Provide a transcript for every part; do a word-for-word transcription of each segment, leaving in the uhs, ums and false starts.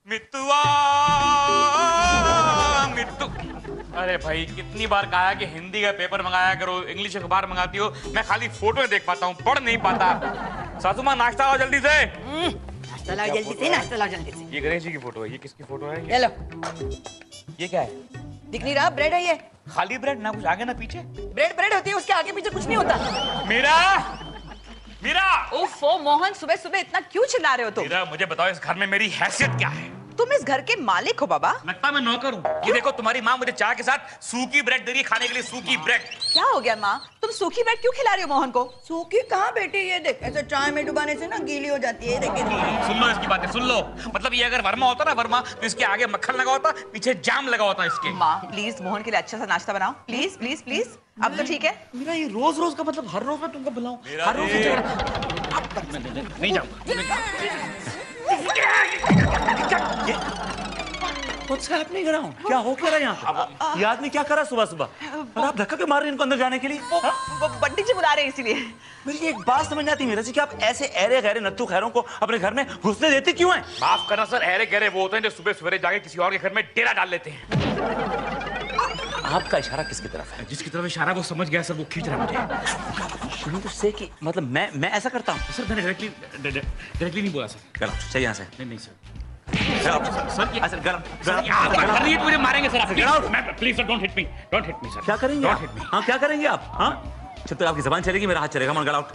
मित्तुआ मित्तु। अरे भाई कितनी बार कहा कि हिंदी का पेपर मंगाया करो, इंग्लिश अखबार मंगाती हो, मैं खाली फोटो देख पाता हूँ, पढ़ नहीं पाता। सासू माँ नाश्ता आओ जल्दी से। नाश्ता लाओ जल्दी से, नाश्ता लाओ जल्दी से। ये गणेश जी की फोटो है, ये किसकी फोटो है? ये लो। ये क्या है? दिख नहीं रहा? ब्रेड है ये। खाली ब्रेड, ना कुछ आगे ना पीछे। ब्रेड ब्रेड होती है, उसके आगे पीछे कुछ नहीं होता। मीरा, मीरा। ओफो मोहन, सुबह सुबह इतना क्यों चिल्ला रहे हो तुम? मीरा मुझे बताओ इस घर में मेरी हैसियत क्या है? तुम इस घर के मालिक हो बाबा। लगता मैं नौकर हूँ। ये देखो तुम्हारी माँ मुझे चाय के साथ सूखी ब्रेड दे रही है खाने के लिए, सूखी ब्रेड। क्या हो गया माँ, तुम सूखी ब्रेड क्यों खिला रही हो मोहन को? सूखी कहाँ बेटी, ये देख ऐसे चाय में डुबाने से ना गीली हो जाती है। देख सुन लो इसकी बातें, सुन लो। मतलब ये अगर वर्मा होता ना वर्मा, तो इसके आगे मक्खन लगा होता, पीछे जाम लगा होता इसके। माँ प्लीज मोहन के लिए अच्छा सा नाश्ता बनाओ, प्लीज प्लीज प्लीज। अब तो ठीक है। मेरा ये रोज रोज का मतलब हर रोज मैं तुमको बुलाऊं, हर रोज नहीं जाऊंगा। What's happening around? क्या हो क्या रहा है यहाँ पे? ये आदमी क्या करा सुबह सुबह? और आप धक्का क्यों मार रहे हैं इनको अंदर जाने के लिए? बंटी जी बुला रहे हैं इसीलिए। मेरी एक बात समझ नहीं आती मीरा जी कि आप ऐसे ऐरे गहरे नत्थु खैरों को अपने घर में घुसने देते क्यों हैं? माफ करना सर, ऐरे गहरे वो होते हैं जो सुबह सवेरे जाके किसी और के घर में डेरा डाल लेते हैं। आपका इशारा किसकी तरफ है? जिसकी तरफ इशारा वो समझ गया सर, वो खींच रहा है मुझे। तो से कि मतलब मैं मैं ऐसा करता हूँ? सर मैंने डायरेक्टली डायरेक्टली नहीं बोला सर। गलत चाहिए यहाँ से। नहीं नहीं सर। सर ये सर गरम सर आप कर रही है, मुझे मारेंगे सर आप। मैं please sir don't hit me, don't hit me sir. क्या करेंगे डोंट आप? Hit me. हाँ क्या करेंगे आप? हाँ जब तक आपकी जबान चलेगी मेरा हाथ चलेगा। मन गला आउट।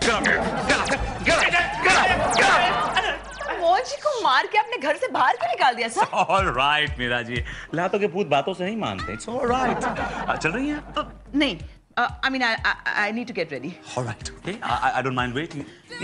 मोहन जी को मार के अपने घर से बाहर क्यों निकाल दिया sir? All right Meera ji, लातों के भूत बातों से नहीं मानते। It's all right. चल रही हैं? Uh, नहीं, I mean I need to get ready. All right okay, I don't mind waiting.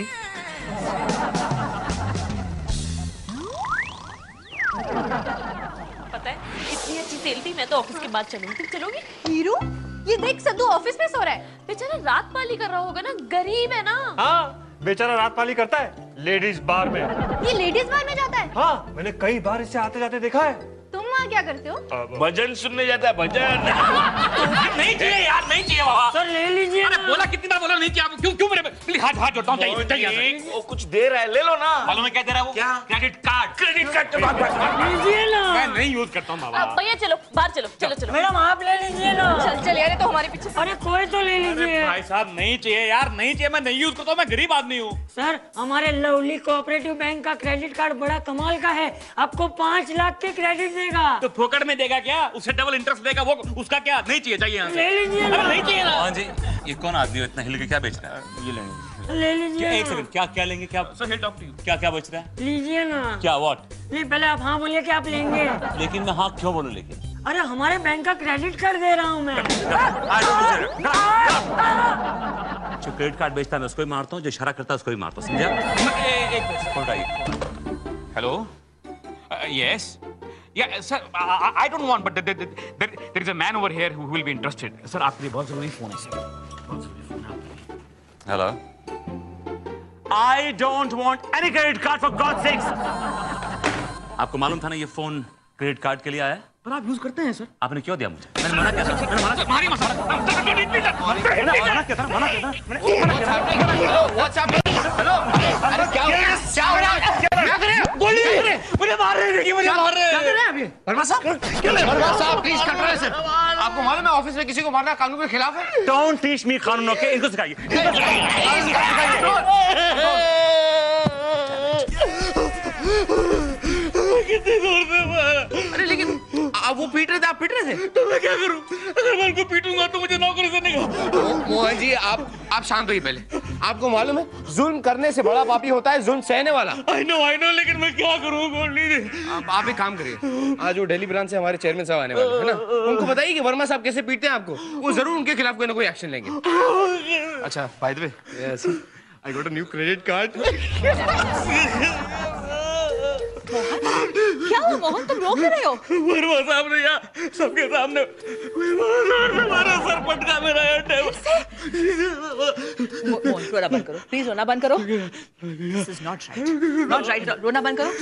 पता है इतनी अच्छी सेल्फी मैं तो ऑफिस के बाद चलूंगी, तुम चलोगी? हीरो, ये देख सद्दू ऑफिस में सो रहा है, बेचारा रात पाली कर रहा होगा ना, गरीब है ना। हाँ बेचारा रात पाली करता है लेडीज बार में। ये लेडीज बार में जाता है? हाँ मैंने कई बार इसे आते जाते देखा है। तुम वहाँ क्या करते हो? भजन सुनने जाता है, भजन। नहीं चाहिए यार, नहीं चाहिए बाबा। सर ले लीजिए। अरे बोला कितनी बार बोला नहीं चाहिए आपको, क्यों क्यों मेरे प्लीज हाथ हाथ जोड़ता हूँ, चाहिए चाहिए। वो कुछ दे रहा है, ले लो ना। मालूम है क्या दे रहा है वो? क्या? Credit card. क्रेडिट कार्ड के बाद लीजिए ना। मैं नहीं यूज करता हूँ बाबा। भैया चलो बाहर चलो, चलो चलो। मैडम आप ले लीजिए ना। चल चल यार, तो हमारे पीछे। अरे कोई तो ले लीजिए। भाई साहब नहीं चाहिए यार, नहीं चाहिए, मैं नहीं यूज करता हूँ, मैं गरीब आदमी हूँ। सर हमारे लवली कोऑपरेटिव बैंक का क्रेडिट कार्ड बड़ा कमाल का है, आपको पाँच लाख के क्रेडिट देगा। तो फोकट में देगा क्या? उससे डबल इंटरेस्ट देगा वो, उसका क्या? नहीं चाहिए, चाहिए यहाँ से। ले लीजिए ना। नहीं चाहिए ना। हाँ जी, ये कौन आदमी है इतना हिल के क्या बेच रहा है? ये लेंगे। ले लीजिए एक ना। सेकंड, क्या क्या लेंगे? क्या sir I'll talk to you. क्या क्या बेच रहा है? लीजिए ना। क्या व्हाट? नहीं पहले आप हाँ बोलिए कि आप लेंगे। लेकिन मैं हाँ क्यों बोलूं? लेकिन अरे हमारे बैंक का क्रेडिट कार्ड दे रहा हूँ मैं। जो क्रेडिट कार्ड बेचता है मैं उसको ही मारता हूँ, जो इशारा करता है उसको ही मारता हूँ, समझा? Hello, yes, yeah sir, I, I don't want, but there, there, there, there is a man over here who will be interested. Sir, आपके लिए बहुत जरूरी फोन है सर, बहुत जरूरी फोन है आपके लिए। Hello. I don't want any credit card for God's sakes. आपको मालूम था ना ये फोन क्रेडिट कार्ड के लिए आया है? पर आप यूज करते हैं सर। आपने क्यों दिया मुझे? मैंने मना किया था। मैंने मना किया। हमारी मसाला। मना किया था। मना किया था। हेलो अरे क्या क्या हो रहा है? क्या कर रहे हो? गोली मुझे मार रहे हैं, मुझे मार रहे हैं। क्या कर रहे हैं अभी? वर्मा साहब, वर्मा साहब प्लीज कंट्रोल सर। आपको मालूम है ऑफिस में किसी को मारना कानून के खिलाफ है। Don't teach me कानून के, इनको सिखाइए। कितनी जोर से मारा। अरे लेकिन आप वो पीट रहे थे, आप पीट रहे थे। तो मैं क्या करूं? अगर मैं उनको पीटूंगा तो मुझे नौकरी से निकाल। मोहन जी आप आप शांत होइए पहले। आपको मालूम है जुल्म करने से बड़ा पापी होता है जुल्म सहने वाला। I know, I know, लेकिन मैं क्या करूं? गोल लीजिए। आप आप एक काम करिए, आज वो दिल्ली ब्रांच से हमारे चेयरमैन साहब आने वाले हैं ना, उनको बताइए कि वर्मा साहब कैसे पीटते हैं आपको, वो जरूर उनके खिलाफ कोई ना कोई एक्शन लेंगे। अच्छा by the way, yes I got a new credit card. क्या हुआ मोहन, तुम रो क्यों रहे हो? वर्मा साहब ने यहाँ सबके सामने हमारा सर पटका मेरा है। मोहन रोना बंद करो, प्लीज रोना बंद करो। This is not right, not right, रोना बंद करो।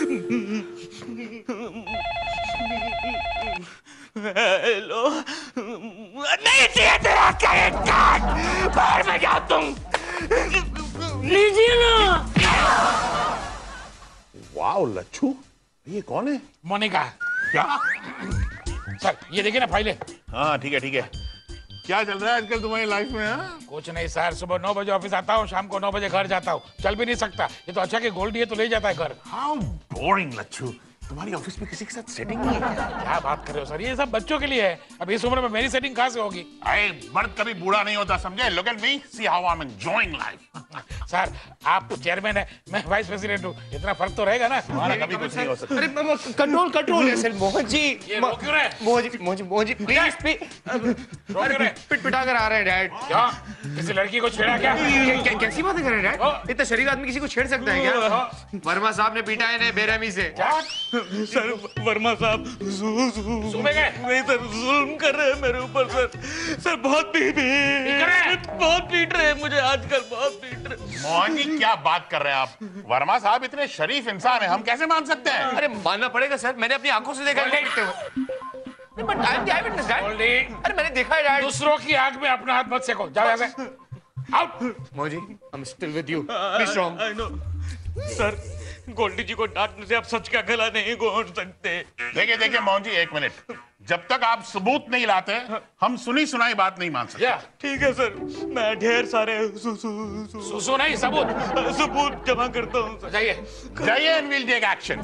हेलो, नहीं चाहिए तेरा क्रेडिट कार्ड, बाहर में जाओ तुम। लीजिए ना। वाओ लच्छू, ये कौन है? मोनिका। क्या? सर ये देखिए ना फाइलें। हाँ ठीक है ठीक है। क्या चल रहा है आजकल तुम्हारी लाइफ में? हाँ? कुछ नहीं सर, सुबह नौ बजे ऑफिस आता हूँ, शाम को नौ बजे घर जाता हूँ। चल भी नहीं सकता। ये तो अच्छा कि गोल्डी है तो ले जाता है घर। How boring Lachchhu. तुम्हारी ऑफिस में किसी के साथ सेटिंग नहीं है क्या? क्या बात कर रहे हो सर, ये सब बच्चों के लिए है। अब इस उम्र में मेरी सेटिंग कहाँ से होगी? अरे मर्द कभी बूढ़ा नहीं होता समझे? Look at me, see how I'm enjoying life. Sir आप चेयरमैन है, मैं वाइस प्रेसिडेंट हूँ, इतना फर्क तो रहेगा ना। तुम्हारा कभी कुछ नहीं हो सकता। अरे कंट्रोल कंट्रोल है सर मोहन जी। ये रोक क्यों रहे? Mohan ji Mohan ji Mohan ji please please. रोक क्यों रहे? पिट पिटा कर आ रहे हैं डैड। क्या किसी लड़की को छेड़ा क्या? क्या कैसी बातें कर रहे हैं डैड? इतना शरीफ आदमी किसी को छेड़ सकता है क्या? वर्मा साहब ने पीटा है इन्हें बेरहमी से। सर वर्मा साहब सुबह गए? नहीं सर, जुल्म कर रहे हैं मेरे ऊपर सर। सर बहुत पीट बहुत पीट रहे हैं मुझे आजकल, बहुत पीट रहे। मोहन जी क्या बात कर रहे हैं आप? वर्मा साहब इतने शरीफ इंसान हैं, हम कैसे मान सकते हैं? अरे मानना पड़ेगा सर, मैंने अपनी आंखों से देखा है पीटते हुए। But I am the eyewitness dad. Goldie, अरे मैंने देखा है डैड। दूसरों की आग में अपना हाथ मत सेको, जाओ यहाँ से। Out. Mohan ji I am still with you, be strong. I know sir, Goldie ji को डांटने से आप सच का गला नहीं घोंट सकते। देखिए देखिए मोहन जी एक मिनट, जब तक आप सबूत नहीं लाते हम सुनी सुनाई बात नहीं मान सकते। या ठीक है सर, मैं ढेर सारे सु, सु, सु, सुसु नहीं सबूत सबूत जमा करता हूँ। जाइए। जाइए and will take action.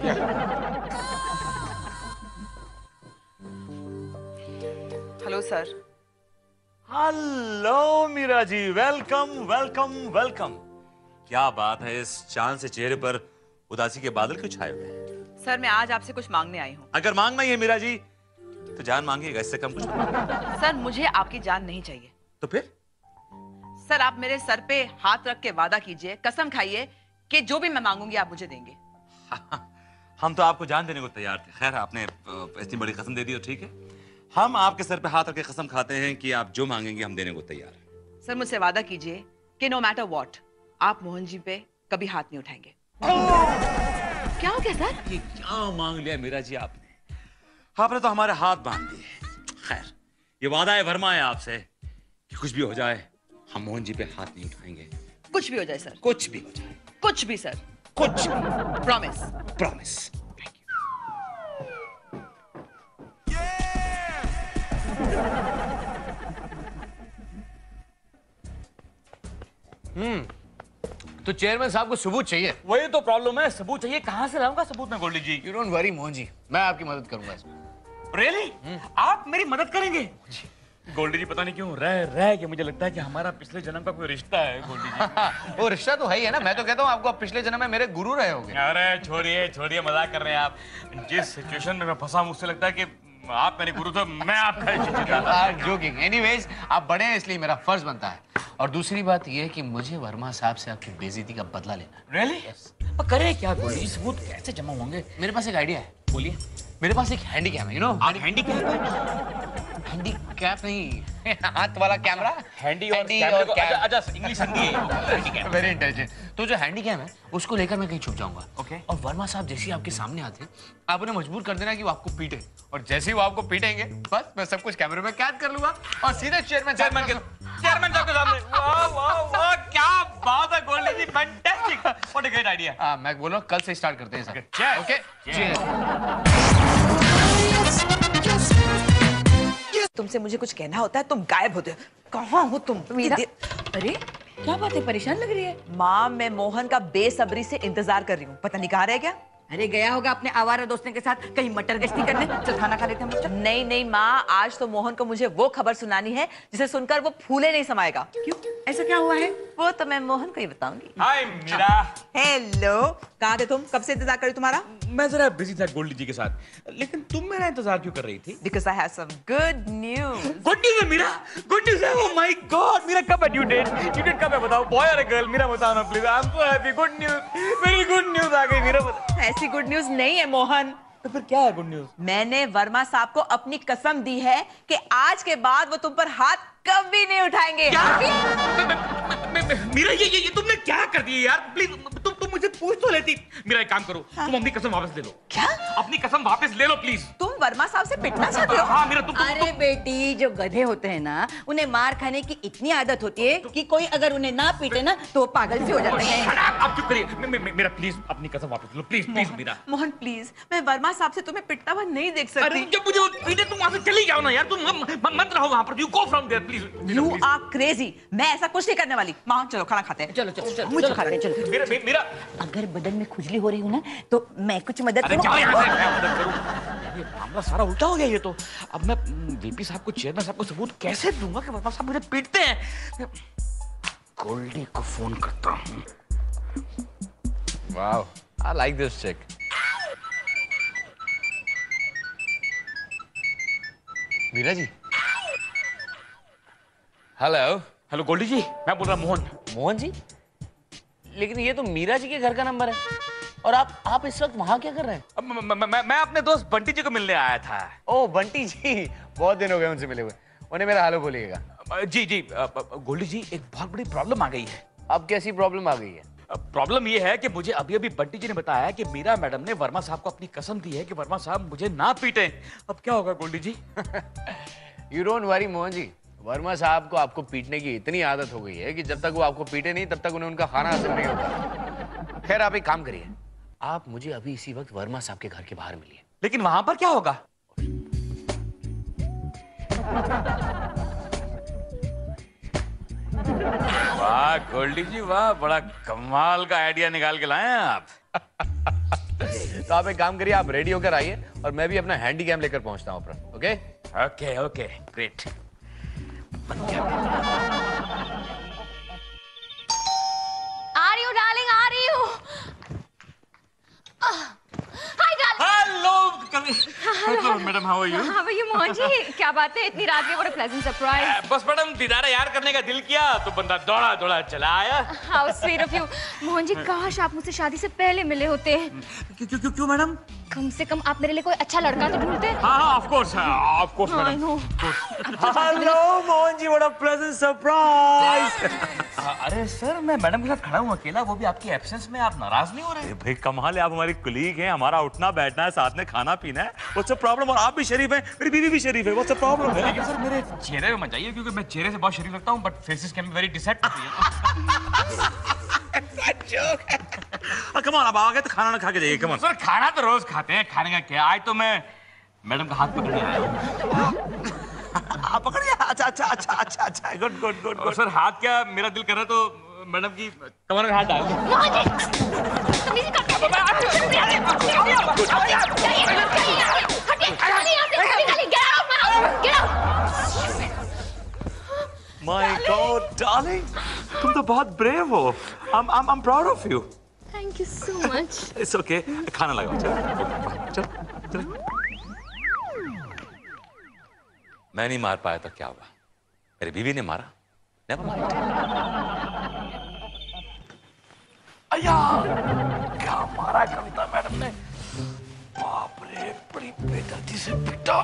Hello sir. Hello Meera ji, welcome welcome welcome. क्या बात है, इस चांद से चेहरे पर उदासी के बादल क्यों छाए हुए हैं? सर मैं आज आपसे कुछ मांगने आई हूँ। अगर मांगना ही है मीरा जी तो जान मांगिएगा, इससे कम कुछ नहीं। सर मुझे आपकी जान नहीं चाहिए। तो फिर? सर आप मेरे सर पे हाथ रख के वादा कीजिए, कसम खाइए कि जो भी मैं मांगूंगी आप मुझे देंगे। हम तो आपको जान देने को तैयार थे। खैर आपने इतनी बड़ी कसम दे दी तो ठीक है, हम आपके सर पे हाथ रख के कसम खाते हैं कि आप जो मांगेंगे हम देने को तैयार हैं। सर मुझसे वादा कीजिए कि नो मैटर व्हाट आप मोहन जी पे कभी हाथ नहीं उठाएंगे। क्या हो गया सर? ये क्या मांग लिया मीरा जी आपने? आपने तो हमारे हाथ बांध दिए। खैर ये वादा है वर्मा है आपसे कि कुछ भी हो जाए हम मोहन जी पे हाथ नहीं उठाएंगे। कुछ भी हो जाए सर। कुछ भी हो जाए। कुछ भी सर। कुछ प्रॉमिस। प्रॉमिस। हम्म तो चेयरमैन साहब को सबूत चाहिए। वही तो प्रॉब्लम है, सबूत चाहिए। कहां से लाऊंगा सबूत में Goldie ji? You don't worry Mohan ji, मैं आपकी मदद करूंगा इसमें। रियली? आप मेरी मदद करेंगे? गोल्डी जी पता नहीं क्यों रह रह के मुझे लगता है कि हमारा पिछले जन्म का कोई रिश्ता है गोल्डी जी। वो रिश्ता तो है ही है ना, मैं तो कहता हूँ आपको आप पिछले जन्म में मेरे गुरु रहे होगे। अरे छोड़िए छोड़िए, मजाक कर रहे हैं आप। जिस सिचुएशन में मैं फंसा हूं उससे लगता है कि आप मेरे गुरु थे, मैं आपका जोकिंग। एनीवेज आप बड़े हैं इसलिए मेरा फर्ज बनता है। और दूसरी बात यह है कि मुझे वर्मा साहब से आपकी बेइज्जती का बदला लेना। रियली? पर करें क्या गोल्डी? सबूत कैसे जमा होंगे? मेरे पास एक आइडिया है। बोलिए। मेरे पास एक हैंडी कैम है, यू नो। आप हैंडी कैप? हैंडी कैप नहीं, हाथ वाला कैमरा। हैंडी और हैंडी कैमरे और को कैप। अच्छा अच्छा इंग्लिश हिंदी है। Very intelligent. तो जो हैंडी कैम है उसको लेकर मैं कहीं छुप जाऊंगा। Okay. और वर्मा साहब जैसे ही आपके सामने आते हैं आप उन्हें मजबूर कर देना कि वो आपको पीटे, और जैसे ही वो आपको पीटेंगे बस मैं सब कुछ कैमरे में कैद कर लूंगा और सीधे चेयरमैन चेयरमैन के चेयरमैन साहब के सामने। वाह वाह वाह, क्या बात है Goldie ji, fantastic, what a great idea. हाँ मैं बोल रहा हूँ कल से स्टार्ट करते हैं सर। Cheers. ओके तुमसे मुझे कुछ कहना होता है तुम गायब होते हो। कहाँ हो तुम? मीरा, अरे क्या बात है, परेशान लग रही है? माँ मैं मोहन का बेसब्री से इंतजार कर रही हूँ, पता नहीं कहाँ रह गया। अरे गया होगा अपने आवारा दोस्तों के साथ कहीं मटर गश्ती करने। चल खाना खा लेते हम लोग। नहीं नहीं माँ, आज तो मोहन को मुझे वो खबर सुनानी है जिसे सुनकर वो फूले नहीं समाएगा। क्यों, ऐसा क्या हुआ है? वो तो मैं मोहन को ही बताऊंगी। हाय मीरा। हेलो, कहाँ थे तुम? कब से इंतजार कर रही तुम्हारा? मैं जरा बिजी था गोल्डी जी के साथ, लेकिन तुम मेरा इंतजार क्यों कर रही थी? Because I have some good news. Good news है मीरा, गुड न्यूज़ है। ओह माय गॉड मीरा, कब है ड्यू डेट? ड्यू डेट कब है बताओ? बॉय और गर्ल? मीरा बताओ ना please. I am so happy, good news, very good news आ गई मीरा। बताओ। ऐसी गुड न्यूज नहीं है मोहन। तो फिर क्या है गुड न्यूज़? मैंने वर्मा साहब को अपनी कसम दी है कि आज के बाद वो तुम पर हाथ कभी नहीं उठाएंगे। मीरा ये ये ये तुमने क्या कर दिया यार? प्लीज तुम तुम मुझे पूछ तो लेती। मेरा एक काम करो, तुम अपनी कसम वापस ले लो। क्या? अपनी कसम वापस ले लो प्लीज। तुम वर्मा साहब से पिटना चाहते हो? हाँ मीरा, तुम तुम अरे बेटी, जो गधे होते हैं ना, उन्हें मार खाने की इतनी आदत होती है कि कोई अगर उन्हें ना पीटे ना तो वो पागल से हो जाते हैं। आप चुप करिए। मे- मे- मेरा प्लीज अपनी कसम वापस लो, please please Meera. Mohan please, मैं वर्मा साहब से तुम्हें पिटता हुआ नहीं देख सकती। अरे जब मुझे पीटे तुम वहां से चली जाओ ना यार, तुम म- म- मत रहो वहां पर। You go from there please. You are crazy. मैं ऐसा कुछ नहीं करने वाली। माँ चलो खाना खाते हैं। चलो चलो चलो मुझे खाते हैं, चलो। मेरा मे- मेरा अगर बदन में खुजली हो रही हो ना तो मैं कुछ मदद अरे करूं? जाओ यहाँ से, मैं मदद करूं। ये मामला सारा उल्टा हो गया ये तो। अब मैं वीपी साहब को, चेयरमैन साहब को सबूत कैसे दूंगा कि वर्मा साहब मुझे पीटते हैं। गोल्डी को फोन करता हूँ। Wow, I like this chick. Meera ji. Hello. Hello Goldie ji, मैं बोल रहा हूँ मोहन। मोहन जी? लेकिन ये तो मीरा जी के घर का नंबर है और आप आप इस वक्त वहाँ क्या कर रहे हैं? अब म- म- मैं मैं अपने दोस्त बंटी जी को मिलने आया था। ओह बंटी जी, बहुत दिन हो गए उनसे मिले हुए। उन्हें मेरा हालो बोलिएगा। अ, जी जी अ, अ, गोल्डी जी, एक बहुत बड़ी प्रॉब्लम आ गई है। अब कैसी प्रॉब्लम आ गई है? प्रॉब्लम ये है कि मुझे अभी अभी बंटी जी ने बताया कि मीरा मैडम ने वर्मा साहब को अपनी कसम दी है कि वर्मा साहब मुझे ना पीटे। अब क्या होगा Goldie ji? You don't worry Mohan ji, Verma साहब को आपको पीटने की इतनी आदत हो गई है कि जब तक वो आपको पीटे नहीं तब तक उन्हें उनका खाना हासिल नहीं होता। खैर आप एक काम करिए, आप मुझे अभी इसी वक्त वर्मा साहब के घर के बाहर मिलिए। लेकिन वहां पर क्या होगा? वाह गोल्डी जी वाह, बड़ा कमाल का आइडिया निकाल के लाए हैं आप। तो आप एक काम करिए, आप रेडी होकर आइए और मैं भी अपना हैंडी कैम लेकर पहुंचता हूं ऊपर। Okay okay okay great. आ रही हूँ डार्लिंग, आ रही हूँ। Hi darling. Hello madam, how are you? हाँ भैया मोहन जी, क्या बात है, इतनी रात में बड़ा प्लेजेंट सरप्राइज। बस मैडम, दीदार यार करने का दिल किया तो बंदा दौड़ा दौड़ा चला आया। How sweet of you. Mohan ji, काश आप मुझसे शादी से पहले मिले होते। क्यों क्यों क्यों क्यों मैडम? कम से कम आप मेरे लिए कोई अच्छा लड़का तो ढूंढते। हाँ हाँ of course of course I madam. know. Hello Mohan ji, बड़ा प्लेजेंट सरप्राइज। अरे सर, मैं मैडम के साथ खड़ा हूँ अकेला, वो भी आपकी एब्सेंस में। आप नाराज नहीं हो रहे? भाई कमाल है, आप हमारी कुलीग हैं, हमारा उठना बैठना है, साथ में खाना पीना है। What's the problem? और आप भी शरीफ हैं, मेरी बीवी भी शरीफ है। What's the problem? लेकिन सर मेरे चेहरे पे मत जाइए, क्योंकि मैं चेहरे से बहुत शरीफ लगता हूँ, but faces can be very come on, अब आ गए तो खाना ना खा के जाइए। कम ऑन सर, खाना तो रोज खाते हैं, खाने का क्या? आज तो मैं मैडम का हाथ पकड़ने आया हूँ। आप पकड़िए। अच्छा अच्छा अच्छा अच्छा अच्छा, गुड गुड गुड और सर हाथ क्या, मेरा दिल कर रहा है तो मैडम की कमर में हाथ डाल दूं। मोहन जी, तुम इसी करते हो। माय गॉड डार्लिंग, तुम तो बहुत ब्रेव हो। I am I am proud of you. Thank you so much. It's okay, खाना लगाओ। चल चल चल। मैं नहीं मार पाया तो क्या हुआ? मेरी बीवी ने मारा। Never mind. अया, क्या मारा कविता मैडम ने? बाप रे, बड़ी बेदर्दी से पिटा।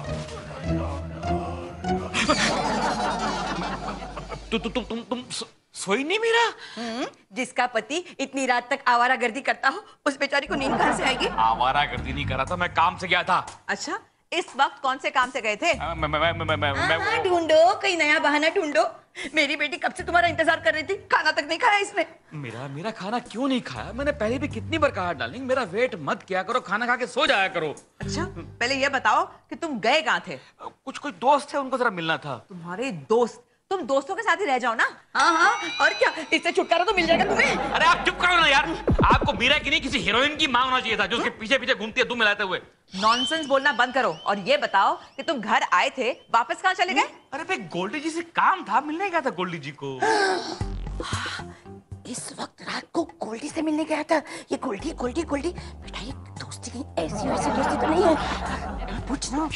तु, तु, तुम तुम तुम सो, सोई नहीं मीरा? हम्म, जिसका पति इतनी रात तक आवारागर्दी करता हो, उस बेचारी को नींद कहाँ से आएगी? आवारागर्दी नहीं कर रहा था, मैं काम से गया था। अच्छा, इस वक्त कौन से काम से गए थे? मैं मैं मैं मैं मैं हाँ, मैं ढूंढो, कहीं नया बहाना ढूंढो। मेरी बेटी कब से तुम्हारा इंतजार कर रही थी, खाना तक नहीं खाया इसने। मेरा मेरा खाना क्यों नहीं खाया? मैंने पहले भी कितनी बार कहा डार्लिंग, मेरा वेट मत किया करो, खाना खा के सो जाया करो। अच्छा, पहले ये बताओ कि तुम गए कहाँ थे? कुछ कोई दोस्त थे, उनको जरा मिलना था। तुम्हारे दोस्त? तुम दोस्तों के साथ ही रह जाओ ना। हाँ हाँ, और क्या, इससे छुटकारा तो मिल जाएगा तुम्हें। अरे आप चुप करो ना यार, आपको मीरा की नहीं किसी हीरोइन की मांग होना चाहिए था, जो उसके पीछे पीछे घूमती है, तुम मिलाते हुए। नॉनसेंस बोलना बंद करो और ये बताओ कि तुम घर आए थे, वापस कहाँ चले गए? अरे भाई, गोल्डी जी से काम था, मिलने गया था गोल्डी जी को। इस वक्त रात को गोल्डी से मिलने गया था। ये गोल्डी गोल्डी गोल्डी बेटा, ये दोस्ती कहीं ऐसी वैसी दोस्ती तो नहीं है? पूछना।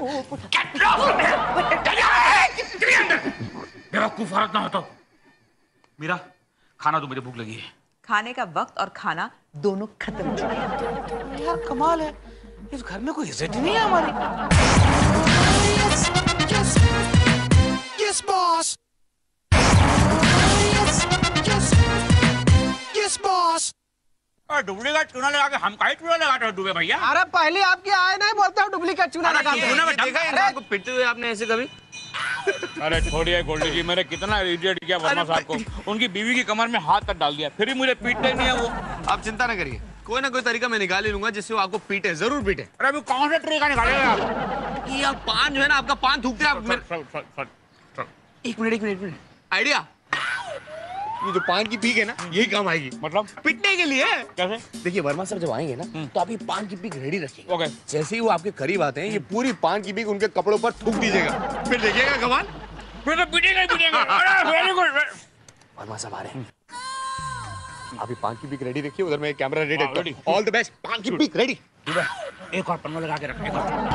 बेवकूफ औरत ना हो तो। मीरा, खाना दो, मुझे भूख लगी है। खाने का वक्त और खाना दोनों खत्म हो चुके हैं। यार कमाल है, इस घर में कोई इज्जत ही नहीं है हमारी। Yes, boss. Yes, yes, yes, boss. Duplicate चूना लगा के हम काहे चूना लगाते हो दुबे भैया? अरे पहले आपके आए नहीं बोलते हो डुप्लीकेट चूना लगा के। देखा है आपको पिटते हुए आपने ऐसे कभी? अरे छोड़िए गोल्डी जी, मैंने कितना इडियट किया वर्मा साहब को। उनकी बीवी की कमर में हाथ तक डाल दिया, फिर भी मुझे पीटते नहीं है वो। आप चिंता ना करिए, कोई ना कोई तरीका मैं निकाल ही लूंगा जिससे वो आपको पीटे, जरूर पीटे। अरे अभी कौन सा तरीका निकालेगा आप? ये आप पान जो है ना, आपका पान थूकते आप। एक मिनट एक मिनट मिनट आइडिया, ये जो पान की पीक है ना, यही काम आएगी। मतलब पिटने के लिए। कैसे? देखिए वर्मा साहब जब आएंगे ना, तो आप ये पान की पीक रेडी रखिए। ओके। जैसे ही वो आपके करीब आते हैं, ये पूरी पान की पीक उनके कपड़ों पर थूक दीजिएगा, फिर देखिएगा कमाल। फिर तो पीटेगा ही पीटेगा। अरे वेरी गुड। वर्मा साहब आ रहे हैं, आप ये पान की पीक रेडी रखिए, उधर मैं एक कैमरा रेडी रखता हूं। All the best. पान की पीक रेडी। एक और पन्ना लगा के रख।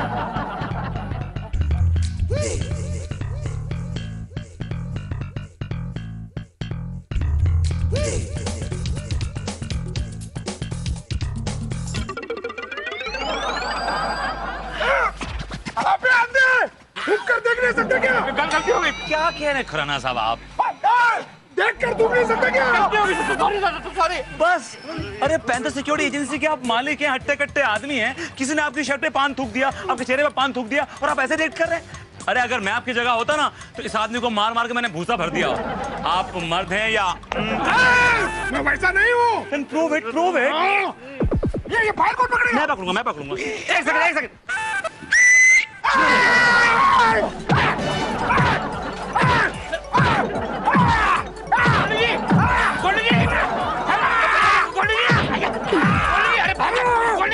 देख नहीं सकते क्या? गलती हो गई। क्या कह रहे खुराना साहब आप? देख कर तुम नहीं सकते क्या? बस, अरे पैंथर सिक्योरिटी एजेंसी के आप मालिक हैं, हट्टे कट्टे आदमी हैं। किसी ने आपकी शर्ट पे पान थूक दिया, आपके चेहरे पे पान थूक दिया, और आप ऐसे रिएक्ट कर रहे हैं। अरे अगर मैं आपकी जगह होता ना, तो इस आदमी को मार मार के मैंने भूसा भर दिया। आप मर्द हैं या? मैं वैसा नहीं हूँ। Then prove it, prove it. ये ये फाइल कौन पकड़ेगा? मैं पकड़ूंगा, मैं पकड़ूंगा। एक सेकंड, एक सेकंड। गोल्डी जी, गोल्डी जी, अरे भाग, गोल्डी।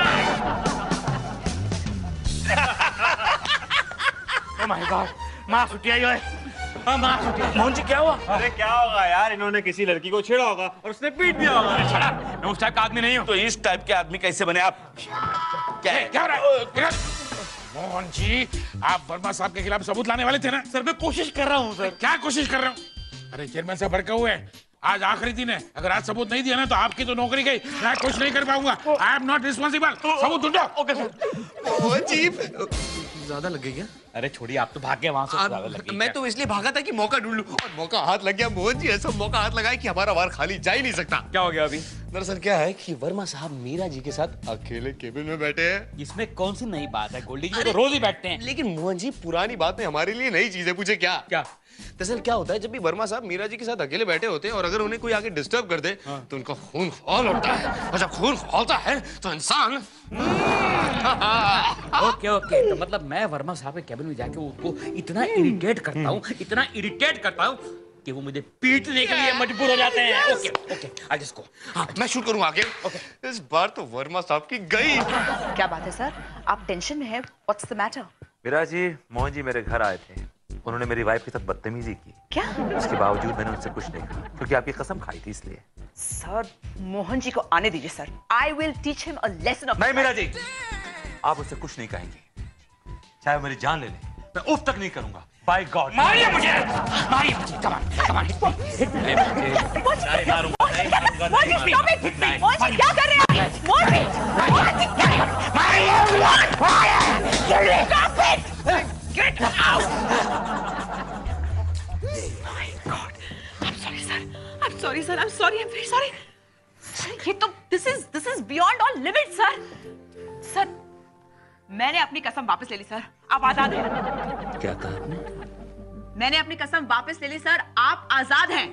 Oh my God, माँ छुट्टी आई है। हाँ माँ छुट्टी। मोहन जी क्या हुआ? अरे क्या होगा यार, इन्होंने किसी लड़की को छेड़ा होगा और उसने पीट दिया होगा। मैं उस टाइप का आदमी नहीं हूँ। तो इस टाइप के आदमी कैसे बने आप? क्या है? क्या हो रहा है? मोहन जी, आप वर्मा साहब के खिलाफ सबूत लाने वाले थे ना? सर मैं कोशिश कर रहा हूँ सर। क्या कोशिश कर रहे हो? अरे चेयरमैन साहब भड़के हुए हैं। आज आखिरी दिन है, अगर आज सबूत नहीं दिया ना तो आपकी तो नौकरी गई। मैं कुछ नहीं कर पाऊंगा। I am not responsible. सबूत ढूंढो। Okay sir. ज्यादा लग गई क्या? अरे छोड़िए, आप तो भाग गए वहां से। ज्यादा लगी। मैं तो इसलिए भागा था कि मौका ढूंढ लूं, और मौका हाथ लग गया। मोहन जी ऐसा मौका हाथ लगाए कि हमारा वार खाली जा ही नहीं सकता। क्या हो गया अभी? दरअसल क्या है कि वर्मा साहब मीरा जी के साथ अकेले केबिन में बैठे हैं। इसमें कौन सी नई बात है? गोल्डी जी तो रोज ही बैठते हैं। लेकिन मोहन जी पुरानी बात में हमारे लिए नई चीज है। पूछे क्या? क्या? दरअसल क्या होता है, जब भी वर्मा साहब मीरा जी के साथ अकेले बैठे होते हैं और अगर उन्हें कोई आगे डिस्टर्ब कर दे, तो उनका खून खौल उठता है, और जब खून खौलता है तो इंसान। ओके ओके, तो मतलब मैं वर्मा साहब के कैबिन में जाके उसको इतना इरिटेट करता हूँ, इतना इरिटेट करता हूँ कि वो मुझे पीटने के लिए मजबूर हो जाते हैं। ओके ओके, आज इसको हाँ, मैं शूट करूँ आगे। ओके, इस बार तो वर्मा साहब की गई। क्या बात है सर, आप टेंशन में हैं? What's the matter? Meera ji, Mohan ji मेरे घर आए थे, उन्होंने मेरी वाइफ के साथ बदतमीजी की। क्या? उसके बावजूद मैंने उनसे कुछ नहीं कहा, क्योंकि आपकी कसम खाई थी इसलिए। सर मोहन जी को आने दीजिए sir. I will teach him a lesson of. नहीं मीरा जी, आप उससे कुछ नहीं कहेंगे, चाहे मेरी जान ले ले, मैं उफ तक नहीं करूंगा। बाय गॉड, मारिए मुझे, मारिए मुझे, come on, come on, hit me, hit me. नहीं मारूंगा, नहीं मारूंगा, नहीं मारूंगा। मोहन जी क्या कर रहे हैं? मोहन जी, मोहन जी क्या? मारिए, मारिए, stop it, get out। My God, I'm sorry sir, I'm sorry sir, I'm sorry, I'm very sorry। Sir ये तो this is this is beyond all limits sir। Sir मैंने अपनी कसम वापस ले ली सर, आप आजाद हैं। क्या कहा आपने? मैंने अपनी कसम वापस ले ली सर, आप आजाद हैं।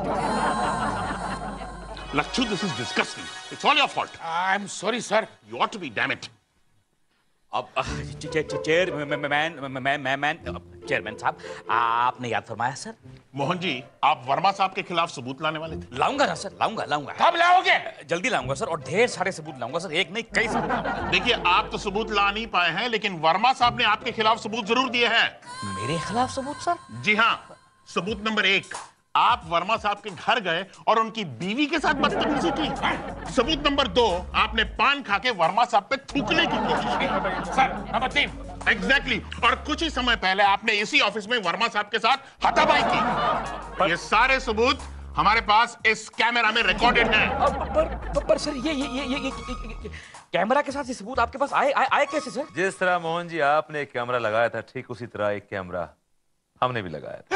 Lakshmi, this is disgusting. It's all your fault. I am sorry sir. You ought to be, damn it. अब चेयरमैन मैन मैन चेयरमैन साहब, आपने याद फरमाया सर। मोहन जी, आप वर्मा साहब के खिलाफ सबूत लाने वाले थे। लाऊंगा ना सर, लाऊंगा लाऊंगा। कब लाओगे? जल्दी लाऊंगा सर, और ढेर सारे सबूत लाऊंगा सर, एक नहीं कई सबूत लाऊंगा। देखिए, आप तो सबूत ला नहीं पाए हैं, लेकिन वर्मा साहब ने आपके खिलाफ सबूत जरूर दिए हैं। मेरे खिलाफ सबूत सर? जी हाँ, सबूत नंबर एक, आप वर्मा साहब के घर गए और उनकी बीवी के साथ बदतमीजी की। सबूत नंबर दो, आपने पान खा के वर्मा साहब पे थूकने की कोशिश की। सर नंबर तीन, एग्जैक्टली exactly. और कुछ ही समय पहले आपने इसी ऑफिस में वर्मा साहब के साथ हाथापाई की। ये सारे सबूत हमारे पास इस कैमरा में रिकॉर्डेड हैं। पर, पर, पर सर ये ये ये ये, ये, ये कैमरा के साथ ये सबूत आपके पास आए आए, आए कैसे सर? जिस तरह मोहन जी आपने एक कैमरा लगाया था, ठीक उसी तरह एक कैमरा हमने भी लगाया था।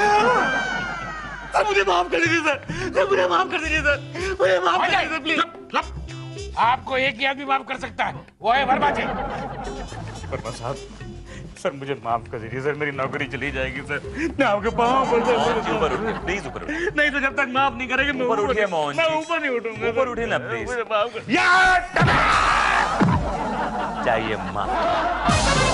सर मुझे माफ कर दीजिए सर, सर मुझे माफ कर दीजिए सर, मुझे माफ कर दीजिए प्लीज। आपको एक ही आदमी माफ कर सकता है, वो है वर्मा जी। वर्मा साहब, सर मुझे माफ कर दीजिए सर, मेरी नौकरी चली जाएगी सर, मैं आपके पाँव पर सर। ऊपर उठिए प्लीज, ऊपर उठिए। नहीं तो जब तक माफ नहीं करेंगे मैं ऊपर उठिए मोहन जी। मैं ऊपर नहीं उठूंगा। ऊपर उठिए ना प्लीज। मुझे माफ कर। चाहिए माफ।